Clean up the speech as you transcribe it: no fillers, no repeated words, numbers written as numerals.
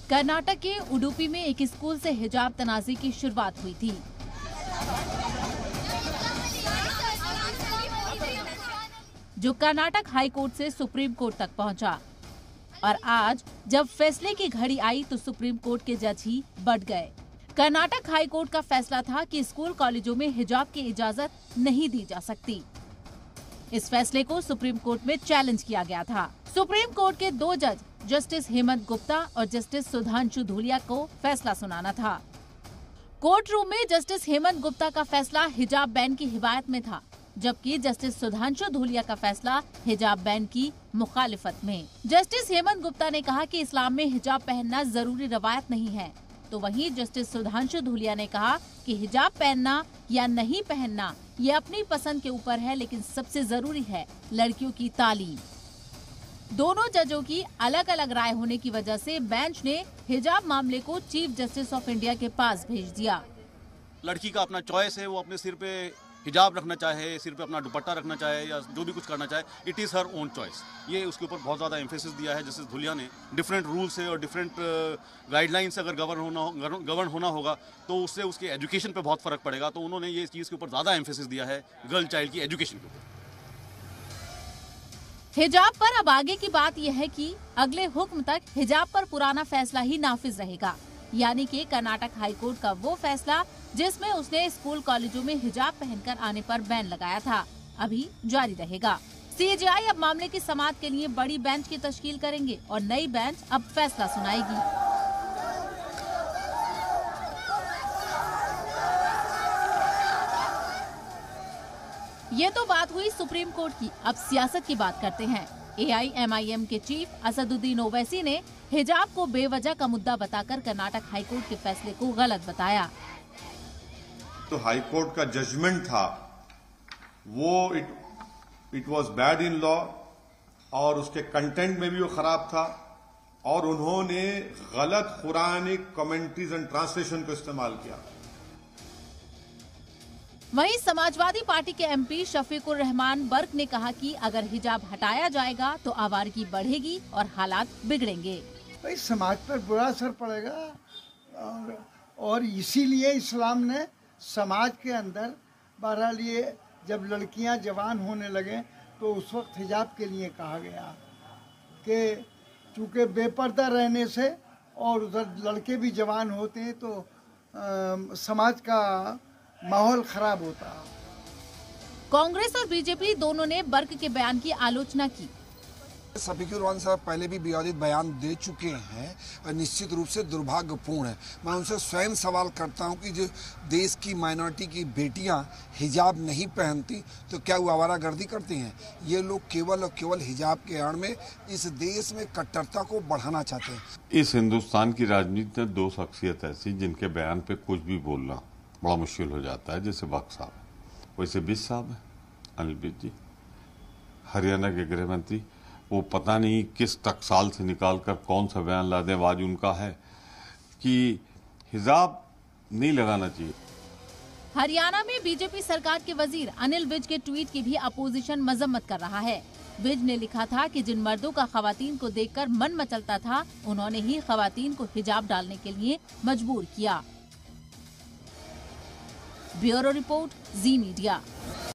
कर्नाटक के उडुपी में एक स्कूल से हिजाब तनाज़ी की शुरुआत हुई थी। जो कर्नाटक हाई कोर्ट से सुप्रीम कोर्ट तक पहुंचा और आज जब फैसले की घड़ी आई तो सुप्रीम कोर्ट के जज ही बढ़ गए। कर्नाटक हाई कोर्ट का फैसला था कि स्कूल कॉलेजों में हिजाब की इजाजत नहीं दी जा सकती। इस फैसले को सुप्रीम कोर्ट में चैलेंज किया गया था। सुप्रीम कोर्ट के 2 जज जस्टिस हेमंत गुप्ता और जस्टिस सुधांशु धूलिया को फैसला सुनाना था। कोर्ट रूम में जस्टिस हेमंत गुप्ता का फैसला हिजाब बैन की हिमायत में था, जबकि जस्टिस सुधांशु धूलिया का फैसला हिजाब बैन की मुखालिफत में। जस्टिस हेमंत गुप्ता ने कहा कि इस्लाम में हिजाब पहनना जरूरी रवायत नहीं है, तो वहीं जस्टिस सुधांशु धूलिया ने कहा कि हिजाब पहनना या नहीं पहनना ये अपनी पसंद के ऊपर है, लेकिन सबसे जरूरी है लड़कियों की तालीम। दोनों जजों की अलग अलग राय होने की वजह से बेंच ने हिजाब मामले को चीफ जस्टिस ऑफ इंडिया के पास भेज दिया। लड़की का अपना चॉइस है, वो अपने सिर पे हिजाब रखना चाहे, सिर पे अपना दुपट्टा रखना चाहे या जो भी कुछ करना चाहे, it is her own choice. ये उसके ऊपर बहुत ज़्यादा एम्फेसिस दिया है जस्टिस धूलिया ने। डिफरेंट रूल से और डिफरेंट गाइडलाइन से अगर गवर्न होना होगा तो उससे उसके एजुकेशन पे बहुत फ़र्क पड़ेगा, तो उन्होंने ये चीज़ के ऊपर ज़्यादा एम्फेसिस दिया है गर्ल चाइल्ड की एजुकेशन के ऊपर। हिजाब पर अब आगे की बात यह है कि अगले हुक्म तक हिजाब पर पुराना फैसला ही नाफिज रहेगा, यानी कि कर्नाटक हाईकोर्ट का वो फैसला जिसमें उसने स्कूल कॉलेजों में हिजाब पहनकर आने पर बैन लगाया था, अभी जारी रहेगा। सीजेआई अब मामले की समाअत के लिए बड़ी बेंच की तश्कील करेंगे और नई बेंच अब फैसला सुनाएगी। ये तो बात हुई सुप्रीम कोर्ट की, अब सियासत की बात करते हैं। AIMIM के चीफ असदुद्दीन ओवैसी ने हिजाब को बेवजह का मुद्दा बताकर कर्नाटक हाईकोर्ट के फैसले को गलत बताया। तो हाईकोर्ट का जजमेंट था वो it was bad in law और उसके कंटेंट में भी वो खराब था और उन्होंने गलत कुरानिक कमेंट्रीज एंड ट्रांसलेशन को इस्तेमाल किया। वहीं समाजवादी पार्टी के MP शफीकुर रहमान बर्क ने कहा कि अगर हिजाब हटाया जाएगा तो आवारगी बढ़ेगी और हालात बिगड़ेंगे। भाई समाज पर बुरा असर पड़ेगा और इसीलिए इस्लाम ने समाज के अंदर बहरहाल ये जब लड़कियां जवान होने लगे तो उस वक्त हिजाब के लिए कहा गया कि चूँकि बेपर्दा रहने से और उधर लड़के भी जवान होते हैं तो समाज का माहौल खराब होता। कांग्रेस और बीजेपी दोनों ने बर्क के बयान की आलोचना की। शफीकुर रहमान साहब पहले भी विवादित बयान दे चुके हैं और निश्चित रूप से दुर्भाग्यपूर्ण है। मैं उनसे स्वयं सवाल करता हूं कि जो देश की माइनॉरिटी की बेटियां हिजाब नहीं पहनती तो क्या वो आवारागर्दी करती हैं? ये लोग केवल और केवल हिजाब के आड़ में इस देश में कट्टरता को बढ़ाना चाहते हैं। इस हिंदुस्तान की राजनीति में 2 शख्सियत ऐसी जिनके बयान पे कुछ भी बोलना बड़ा मुश्किल हो जाता है, जैसे वक्त साहब, वैसे विज साहब है, अनिल विज जी, हरियाणा के गृह मंत्री। वो पता नहीं किस टकसाल से निकालकर कौन सा बयान ला दें, आज उनका है कि हिजाब नहीं लगाना चाहिए। हरियाणा में बीजेपी सरकार के वजीर अनिल विज के ट्वीट की भी अपोजिशन मजम्मत कर रहा है। विज ने लिखा था कि जिन मर्दों का खवातीन को देखकर मन मचलता था, उन्होंने ही खवातीन को हिजाब डालने के लिए मजबूर किया। Bureau report, Zee media.